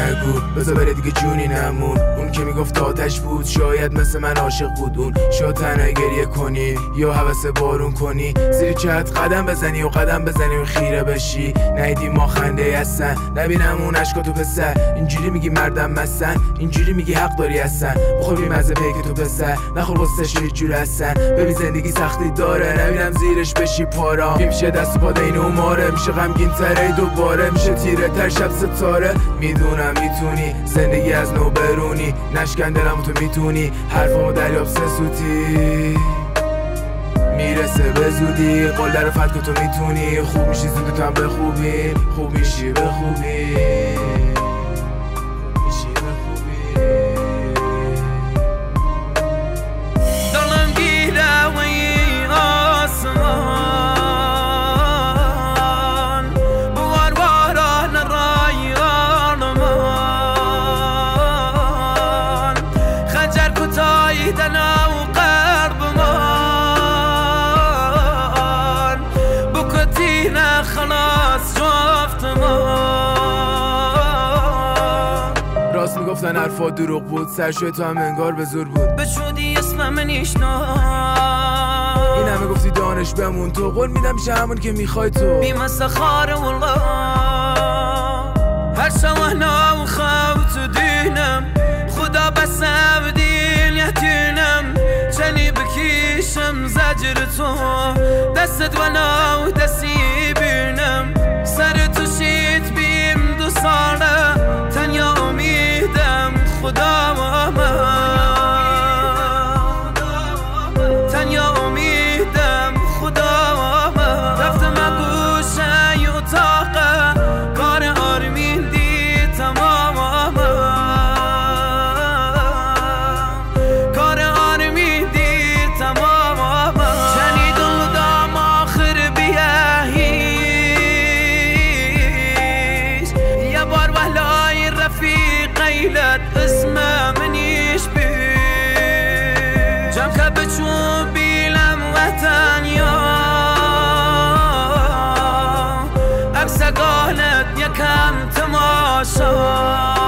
نگو بذار بره دیگه جونی نمون. اون که میگفت آتش بود شاید مثل من عاشق بود. اون شاید تنها گریه کنی یا هوس بارون کنی، زیر چت قدم بزنی و قدم بزنی و خیره بشی. نیدی ما خنده هستن نبینم اون عشقا تو پسر. اینجوری میگی مردم مستن، اینجوری میگی حق داری هستن. بخور بی مزه پیک تو پسر، نخور واسش یه جور هستن. ببین زندگی سختی داره نبینم زیرش بشی پارا. میشه دست و پا دین ماره، میشه غمگین تره دوباره، میشه تیره تر شب ستاره. میدونم میتونی زندگی از نو برونی، نشکن دلم تو میتونی حرفامو دریاب سه سوتی. میرسه به زودی قول در فتک تو میتونی. خوب میشی زود تو هم به خوبی، خوب میشی به خوبی. راست میگفتن حرفا دروغ بود، سرشوی تو هم انگار به زور بود. بشودی اسمم نیشنا این همه گفتی دانش بمون، تو قول میدم میشه همون که میخوای تو. بی مسخاره والله هر سوهنا و خوت دینم خدا بس بدین یهتینم. چنی بکیشم زجر تو دستت و ناو دستی بینم. سر تو شیت بیم دو ساله تنیا امیدم خدا و من. تنیا امیدم خدا و من. رفتم گوشه اتاقه کار آرمین دی تمام کار آرمین دی تمام. شنیدم دام آخر بیه هیچ یه بار وحلای رفیق قیلت اسم منیش بی جم که بچون بیلم وطن یا عکس گانت یکم تماشا.